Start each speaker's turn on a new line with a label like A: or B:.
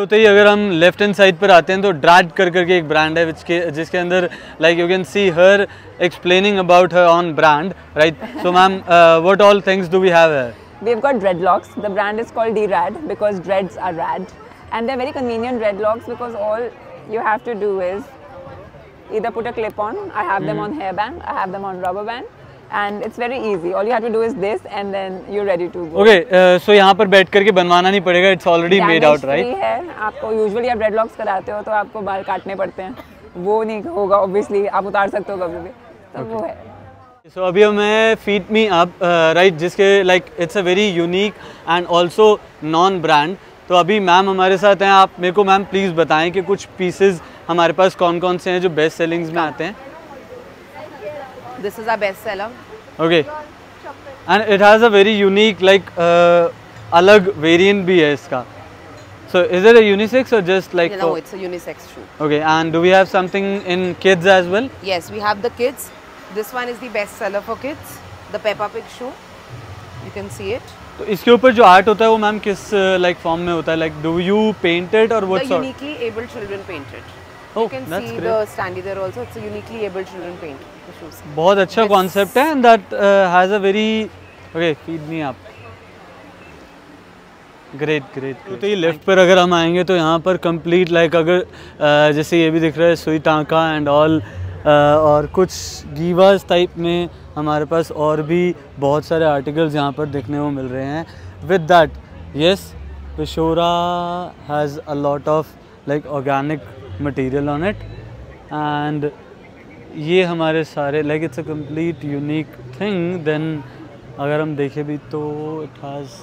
A: होते ही अगर हम लेफ्ट हैंड साइड पर आते हैं तो ड्रैड करके एक ब्रांड है जिसके अंदर like you can see her explaining about her own brand, right? So ma'am, what all things do we have here?
B: We've got dreadlocks. The brand is called D-Rad because dreads are rad, and they're very convenient dreadlocks because all you have to do is either put a clip on. I have them on hairband, I have them on rubber band, and it's very easy. All you have to do is this, and then you're ready to go.
A: Okay, so यहाँ पर बैठ करके बनवाना नहीं पड़ेगा. It's already made out, right?
B: Damage free है. आपको usually आप dreadlocks कराते हो तो आपको बाल काटने पड़ते हैं. वो नहीं होगा obviously. आप उतार सकते हो कभी भी. तो वो है.
A: So अभी हमें Feed Me Up, right, जिसके like it's a very unique and also non brand. तो अभी मैम हमारे साथ हैं. आप मेरे को मैम प्लीज़ बताएं कि कुछ पीसेस हमारे पास कौन कौन से हैं जो बेस्ट सेलिंग्स में आते हैं.
C: This is our best seller.
A: Okay, and it has a very unique like अलग variant भी है इसका. So is it a unisex or just like?
C: No, it's a unisex shoe.
A: Okay, and do we have something in kids as well?
C: Yes, we have the kids. This one is the best seller for kids, the Peppa Pig shoe. You can see it.
A: तो इसके ऊपर जो art होता है वो ma'am किस like form में होता है? Like do you paint it or what
C: The
A: sort?
C: uniquely abled children paint it.
A: Oh,
C: you can
A: that's
C: see
A: great.
C: the standee there also. It's a uniquely abled children paint the shoes.
A: बहुत अच्छा concept है and that has a very okay. Feed me up. Great. तो ये left पर अगर हम आएंगे तो यहाँ पर कंप्लीट लाइक अगर जैसे ये भी दिख रहा है सुई टांका एंड ऑल, और कुछ गीवास टाइप में हमारे पास और भी बहुत सारे आर्टिकल्स यहाँ पर देखने को मिल रहे हैं. विद दैट यस, पिशोरा has a lot of like organic material on it and ये हमारे सारे like it's a complete unique thing. Then अगर हम देखें भी तो इट हैज़